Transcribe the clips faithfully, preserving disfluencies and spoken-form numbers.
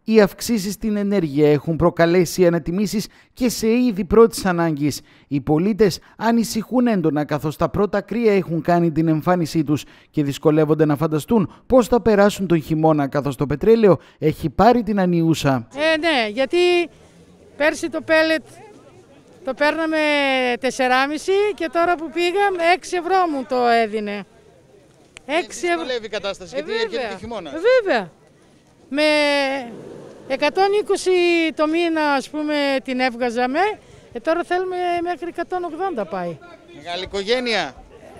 Οι αυξήσεις στην ενέργεια έχουν προκαλέσει ανατιμήσεις και σε είδη πρώτης ανάγκης. Οι πολίτες ανησυχούν έντονα καθώς τα πρώτα κρύα έχουν κάνει την εμφάνισή τους και δυσκολεύονται να φανταστούν πώς θα περάσουν τον χειμώνα καθώς το πετρέλαιο έχει πάρει την ανιούσα. Ε, ναι, γιατί πέρσι το πέλετ το παίρναμε τέσσερα κόμμα πέντε και τώρα που πήγαμε έξι ευρώ μου το έδινε. έξι ευρώ. Δυσκολεύει η κατάσταση ε, γιατί έρχεται και χειμώνα. Ε, βέβαια. Με εκατόν είκοσι το μήνα, ας πούμε, την έβγαζαμε, ε, τώρα θέλουμε μέχρι εκατόν ογδόντα πάει. Μεγάλη οικογένεια.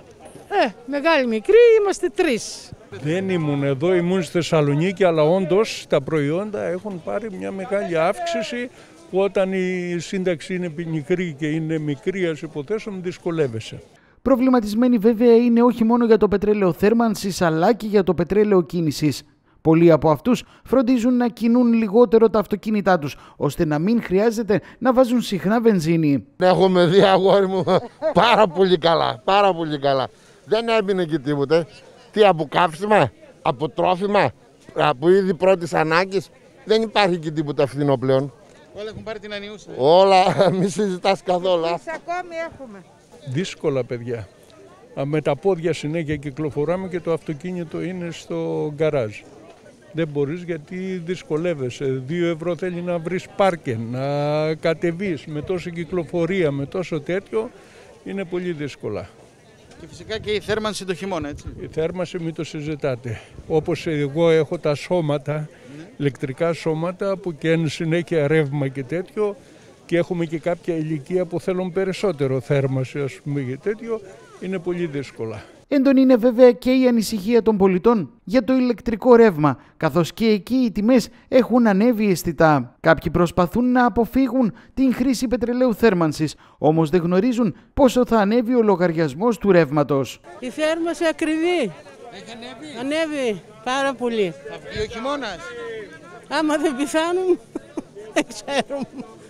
Ε, μεγάλη μικρή, είμαστε τρεις. Δεν ήμουν εδώ, ήμουν στη Θεσσαλονίκη, αλλά όντως τα προϊόντα έχουν πάρει μια μεγάλη αύξηση. Όταν η σύνταξη είναι μικρή και είναι μικρή, ας υποθέσουμε, δυσκολεύεσαι. Προβληματισμένοι βέβαια είναι όχι μόνο για το πετρέλαιο θέρμανσης, αλλά και για το πετρέλαιο κίνησης. Πολλοί από αυτούς φροντίζουν να κινούν λιγότερο τα αυτοκίνητά τους, ώστε να μην χρειάζεται να βάζουν συχνά βενζίνη. Έχουμε δει, αγόρι μου, πάρα πολύ καλά, πάρα πολύ καλά. Δεν έμεινε και τίποτε. Τι, από καύσιμα, από τρόφιμα, από είδη πρώτης ανάγκης, δεν υπάρχει και τίποτα φθηνό πλέον. Όλα έχουν πάρει την ανιούσα. Όλα, μη συζητάς καθόλου. Εμείς ακόμη έχουμε. Δύσκολα, παιδιά. Με τα πόδια συνέχεια κυκλοφοράμε και το αυτοκίνητο είναι στο γκαράζ. Δεν μπορείς γιατί δυσκολεύεσαι. Δύο ευρώ θέλει να βρεις πάρκεν, να κατεβείς με τόση κυκλοφορία, με τόσο τέτοιο, είναι πολύ δύσκολα. Και φυσικά και η θέρμανση το χειμώνα, έτσι. Η θέρμανση μην το συζητάτε. Όπως εγώ έχω τα σώματα, ναι. ηλεκτρικά σώματα που καίνουν συνέχεια ρεύμα και τέτοιο και έχουμε και κάποια ηλικία που θέλουν περισσότερο θέρμανση, ας πούμε, και τέτοιο, είναι πολύ δύσκολα. Έντονη είναι βέβαια και η ανησυχία των πολιτών για το ηλεκτρικό ρεύμα, καθώς και εκεί οι τιμές έχουν ανέβει αισθητά. Κάποιοι προσπαθούν να αποφύγουν την χρήση πετρελαίου θέρμανσης, όμως δεν γνωρίζουν πόσο θα ανέβει ο λογαριασμός του ρεύματος. Η θέρμανση ακριβή. Έχει ανέβει. Ανέβει πάρα πολύ. Θα βγει ο χειμώνας. Άμα δεν πιθάνουν, δεν ξέρουμε.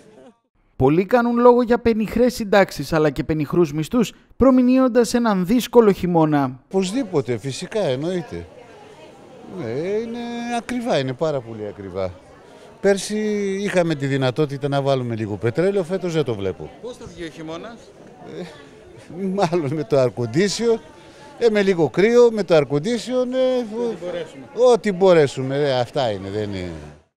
Πολλοί κάνουν λόγο για πενιχρές συντάξεις αλλά και πενιχρούς μισθούς, προμηνύοντας έναν δύσκολο χειμώνα. Οπωσδήποτε, φυσικά, εννοείται. Ναι, είναι ακριβά, είναι πάρα πολύ ακριβά. Πέρσι είχαμε τη δυνατότητα να βάλουμε λίγο πετρέλαιο, φέτος δεν το βλέπω. Πώς θα βγει ο χειμώνας? Ε, μάλλον με το air-condition, ε, με λίγο κρύο, με το air-condition, ε, ό,τι μπορέσουμε. Ό,τι μπορέσουμε, ε, αυτά είναι, δεν είναι.